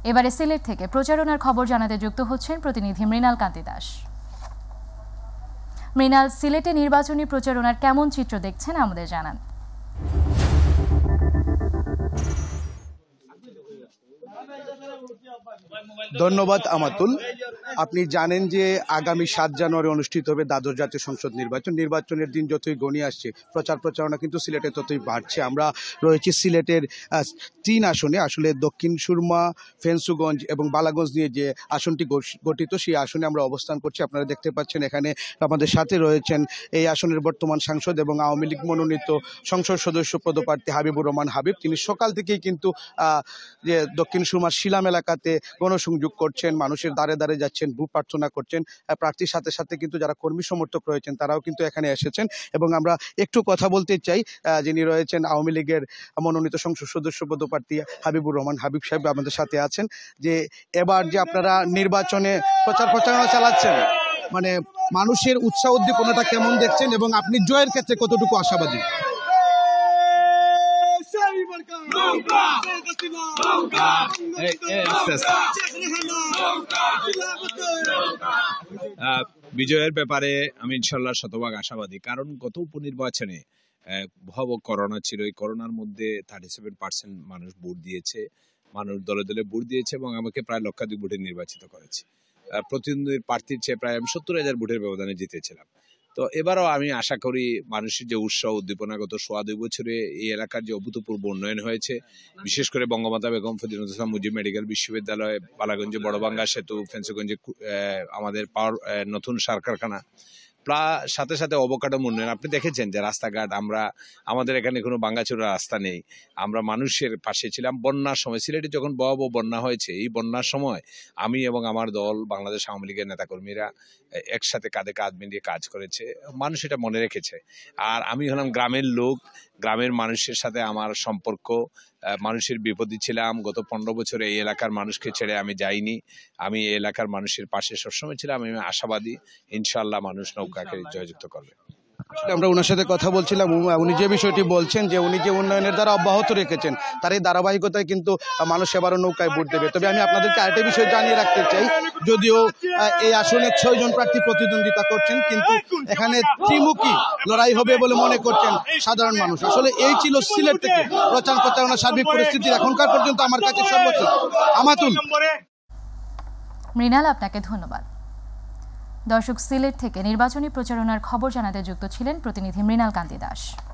এবারে সিলেট থেকে প্রচারণার খবর জানাতে যুক্ত হচ্ছেন প্রতিনিধি মৃণাল কান্তি দাস। মৃণাল, সিলেটে নির্বাচনী প্রচারণার কেমন চিত্র দেখছেন আমাদের জানান। ধন্যবাদ আমাতুল। আপনি জানেন যে আগামী 7 জানুয়ারি অনুষ্ঠিত হবে দ্বাদশ জাতীয় সংসদ নির্বাচনের দিন যতই ঘনিয়ে আসছে প্রচারণা কিন্তু সিলেটে ততই বাড়ছে। আমরা রয়েছি সিলেটের 3 আসনে, আসলে দক্ষিণ সুরমা, ফেঞ্চুগঞ্জ এবং বালাগঞ্জ নিয়ে যে আসনটি গঠিত সেই আসনে আমরা অবস্থান করছি। আপনারা দেখতে পাচ্ছেন এখানে আমাদের সাথে রয়েছেন এই আসনের বর্তমান সাংসদ এবং আওয়ামী লীগ মনোনীত সংসদ সদস্য পদপ্রার্থী হাবিবুর রহমান হাবিব। তিনি সকাল থেকেই কিন্তু যে দক্ষিণ সুরমার শিলাম এলাকাতে গণসংযোগ করছেন, মানুষের দ্বারে দ্বারে যাচ্ছেন, ভূ প্রার্থনা করছেন। প্রার্থীর সাথে সাথে কিন্তু যারা কর্মী সমর্থক রয়েছেন তারাও কিন্তু এখানে এসেছেন। এবং আমরা একটু কথা বলতে চাই, যিনি রয়েছেন আওয়ামী লীগের মনোনীত সংসদ সদস্য পদপ্রার্থী হাবিবুর রহমান হাবিব সাহেব আমাদের সাথে আছেন। যে এবার যে আপনারা নির্বাচনে প্রচারণা চালাচ্ছেন, মানে মানুষের উৎসাহ উদ্দীপনাটা কেমন দেখছেন এবং আপনি জয়ের ক্ষেত্রে কতটুকু আশাবাদী? বিজয়ের ব্যাপারে আমি ইনশাল্লাহ শতভাগ আশাবাদী, কারণ গত উপনির্বাচনে ভয়াবহ করোনা ছিল। এই করোনার মধ্যে 37% মানুষ ভোট দিয়েছে, মানুষ দলে দলে ভোট দিয়েছে এবং আমাকে প্রায় লক্ষাধিক ভোটে নির্বাচিত করেছে। প্রতিদ্বন্দ্বীর প্রার্থীর চেয়ে প্রায় আমি 70,000 ভোটের ব্যবধানে জিতেছিলাম। তো এবারও আমি আশা করি মানুষের যে উৎসাহ উদ্দীপনা গত 2.5 বছরে এই এলাকার যে অভূতপূর্ব উন্নয়ন হয়েছে, বিশেষ করে বঙ্গমাতা বেগম ফজিলাতুন্নেছা মুজিব মেডিকেল বিশ্ববিদ্যালয়, বালাগঞ্জে বড়বাঙ্গা সেতু, ফেঞ্চুগঞ্জে আমাদের পাওয়ার নতুন সার কারখানা, সাথে সাথে অবকাঠামো উন্নয়ন। আপনি দেখেছেন যে রাস্তাঘাট, আমাদের এখানে কোনো ভাঙাচোরা রাস্তা নেই, আমরা মানুষের পাশে ছিলাম। বন্যার সময় সিলেটে যখন ভয়াবহ বন্যা হয়েছে, এই বন্যার সময় আমি এবং আমার দল বাংলাদেশ আওয়ামী লীগের নেতাকর্মীরা একসাথে কাঁধে কাঁধ মিলিয়ে কাজ করেছে। মানুষ এটা মনে রেখেছে। আর আমি হলাম গ্রামের লোক, গ্রামের মানুষের সাথে আমার সম্পর্ক, মানুষের বিপদে ছিলাম। গত 15 বছরে এই এলাকার মানুষকে ছেড়ে আমি যাইনি, আমি এই এলাকার মানুষের পাশে সবসময় ছিলাম। আমি আশাবাদী ইনশাআল্লাহ মানুষ নৌকাকে জয়যুক্ত করবে। আমরা ওনার সাথে কথা বলছিলাম, উনি যে বিষয়টি বলছেন যে উনি যে উন্নয়নের দ্বারা অব্যাহত রেখেছেন তার এই ধারাবাহিকতায় কিন্তু মানুষ এবারও নৌকায় ভোট দেবে। তবে আমি আপনাদেরকে আরেকটা বিষয় জানিয়ে রাখতে চাই, যদিও এই আসনে 6 জন প্রার্থী প্রতিদ্বন্দ্বিতা করছেন, কিন্তু এখানে ত্রিমুখী লড়াই হবে বলে মনে করছেন সাধারণ মানুষ। আসলে এই ছিল সিলেট থেকে প্রচারণা সার্বিক পরিস্থিতি এখনকার পর্যন্ত আমার কাছে সর্বোচ্চ। আমাতুল। মৃণাল, আপনাকে ধন্যবাদ। দর্শক, সিলেট থেকে নির্বাচনী প্রচারণার খবর জানাতে যুক্ত ছিলেন প্রতিনিধি মৃণাল কান্তি দাস।